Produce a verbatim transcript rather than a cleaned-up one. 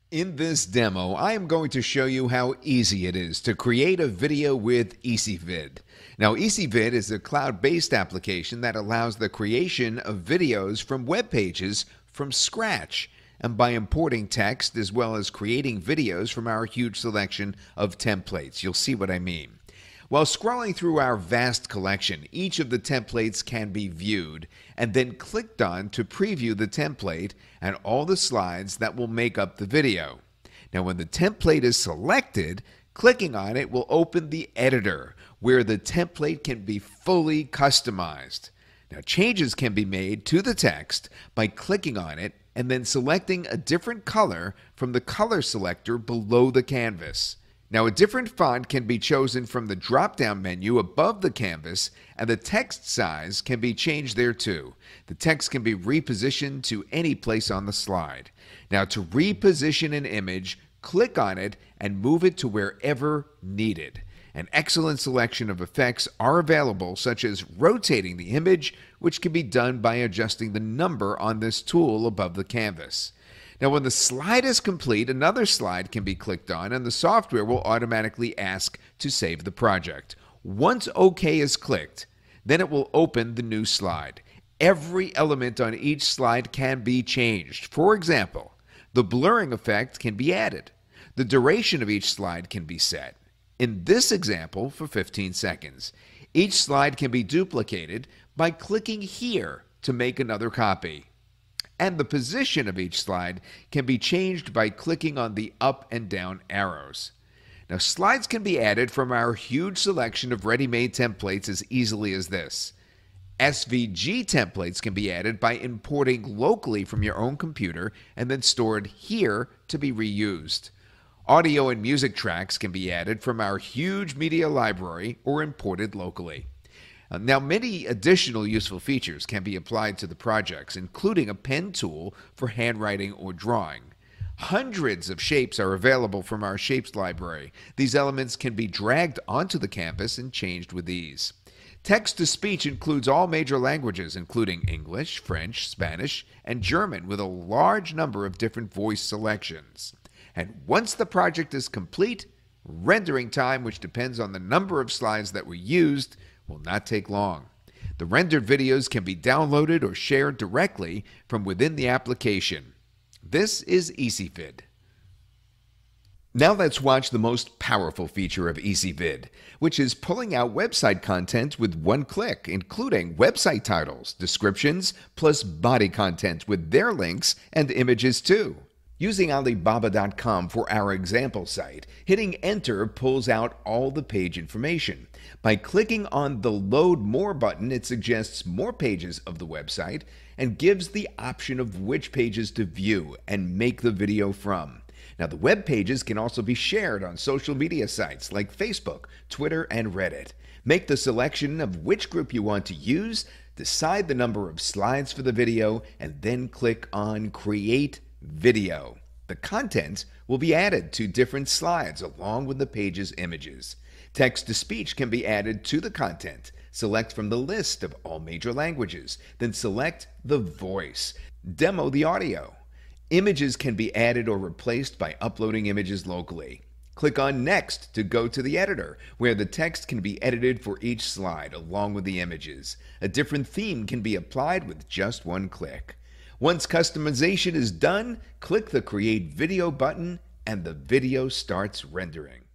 In this demo, I am going to show you how easy it is to create a video with EsyVid. Now, EsyVid is a cloud-based application that allows the creation of videos from web pages from scratch, and by importing text as well as creating videos from our huge selection of templates. You'll see what I mean. While scrolling through our vast collection, each of the templates can be viewed and then clicked on to preview the template and all the slides that will make up the video. Now, when the template is selected, clicking on it will open the editor where the template can be fully customized. Now, changes can be made to the text by clicking on it and then selecting a different color from the color selector below the canvas. Now, a different font can be chosen from the drop-down menu above the canvas, and the text size can be changed there too. The text can be repositioned to any place on the slide. Now, to reposition an image, click on it and move it to wherever needed. An excellent selection of effects are available, such as rotating the image, which can be done by adjusting the number on this tool above the canvas. Now, when the slide is complete, another slide can be clicked on and the software will automatically ask to save the project. Once OK is clicked, then it will open the new slide. Every element on each slide can be changed. For example, the blurring effect can be added. The duration of each slide can be set. In this example, for fifteen seconds. Each slide can be duplicated by clicking here to make another copy. And the position of each slide can be changed by clicking on the up and down arrows. Now, slides can be added from our huge selection of ready-made templates as easily as this. S V G templates can be added by importing locally from your own computer and then stored here to be reused. Audio and music tracks can be added from our huge media library or imported locally. Now, many additional useful features can be applied to the projects, including a pen tool for handwriting or drawing. Hundreds of shapes are available from our shapes library. These elements can be dragged onto the canvas and changed with ease. Text-to-speech includes all major languages, including English, French, Spanish, and German, with a large number of different voice selections. And once the project is complete, rendering time, which depends on the number of slides that were used, will not take long. The rendered videos can be downloaded or shared directly from within the application. This is EsyVid. Now let's watch the most powerful feature of EsyVid, which is pulling out website content with one click, including website titles, descriptions, plus body content with their links and images too. Using Alibaba dot com for our example site, hitting Enter pulls out all the page information. By clicking on the Load More button, it suggests more pages of the website and gives the option of which pages to view and make the video from. Now, the web pages can also be shared on social media sites like Facebook, Twitter, and Reddit. Make the selection of which group you want to use, decide the number of slides for the video, and then click on Create Video. The content will be added to different slides along with the page's images. Text-to-speech can be added to the content. Select from the list of all major languages, then select the voice. Demo the audio. Images can be added or replaced by uploading images locally. Click on Next to go to the editor, where the text can be edited for each slide along with the images. A different theme can be applied with just one click. Once customization is done, click the Create Video button and the video starts rendering.